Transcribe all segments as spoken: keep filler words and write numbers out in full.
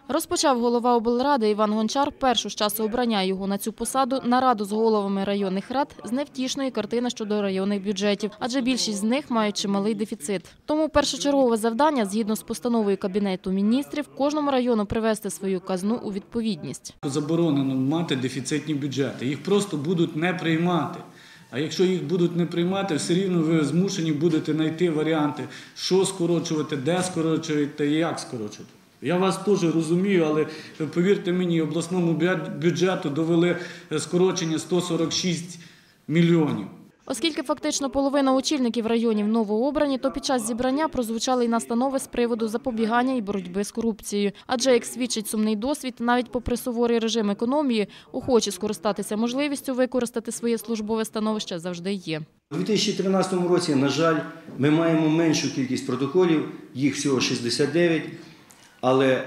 Розпочав голова облради Іван Гончар першу з часу обрання його на цю посаду нараду з головами районних рад з невтішної картини щодо районних бюджетів, адже більшість з них мають чималий дефіцит. Тому першочергове завдання, згідно з постановою Кабінету міністрів, кожному району привести свою казну у відповідність. Заборонено мати дефіцитні бюджети, їх просто будуть не приймати. А якщо їх будуть не приймати, все рівно ви змушені будете знайти варіанти, що скорочувати, де скорочувати і як скорочувати. Я вас теж розумію, але повірте мені, обласному бюджету довели скорочення сто сорок шість мільйонів. Оскільки фактично половина очільників районів новообрані, то під час зібрання прозвучали й настанови з приводу запобігання і боротьби з корупцією. Адже, як свідчить сумний досвід, навіть попри суворий режим економії, охочі скористатися можливістю використати своє службове становище завжди є. У дві тисячі тринадцятому році, на жаль, ми маємо меншу кількість протоколів, їх всього шістдесят дев'ять, але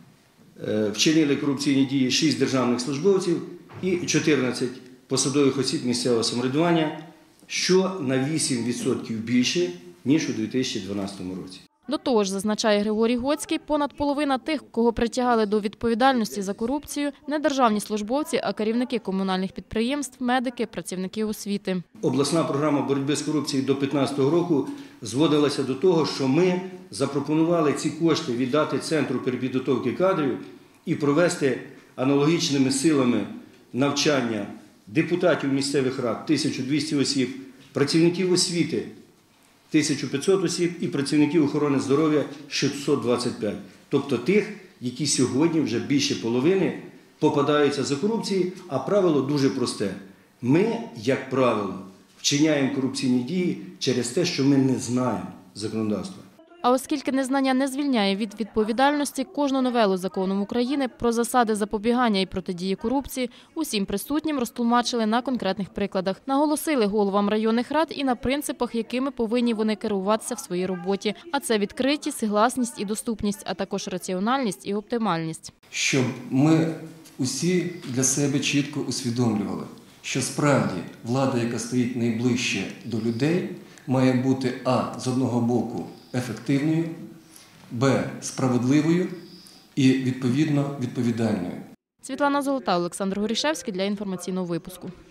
вчинили корупційні дії шість державних службовців і чотирнадцять посадових осіб місцевого самоврядування, що на вісім відсотків більше, ніж у дві тисячі дванадцятому році. До того ж, зазначає Григорій Гоцький, понад половина тих, кого притягали до відповідальності за корупцію, не державні службовці, а керівники комунальних підприємств, медики, працівники освіти. Обласна програма боротьби з корупцією до дві тисячі п'ятнадцятого року зводилася до того, що ми запропонували ці кошти віддати Центру перепідготовки кадрів і провести аналогічними силами навчання депутатів місцевих рад – тисяча двісті осіб, працівників освіти – тисяча п'ятсот осіб і працівників охорони здоров'я – шістсот двадцять п'ять. Тобто тих, які сьогодні вже більше половини попадаються за корупції, а правило дуже просте. Ми, як правило, вчиняємо корупційні дії через те, що ми не знаємо законодавства. А оскільки незнання не звільняє від відповідальності, кожну новелу закону України про засади запобігання і протидії корупції усім присутнім розтлумачили на конкретних прикладах. Наголосили головам районних рад і на принципах, якими повинні вони керуватися в своїй роботі. А це відкритість, гласність і доступність, а також раціональність і оптимальність. Щоб ми усі для себе чітко усвідомлювали, що справді влада, яка стоїть найближче до людей, має бути а. з одного боку ефективною, б. справедливою і, відповідно, відповідальною. Світлана Золота, Олександр Горішевський для інформаційного випуску.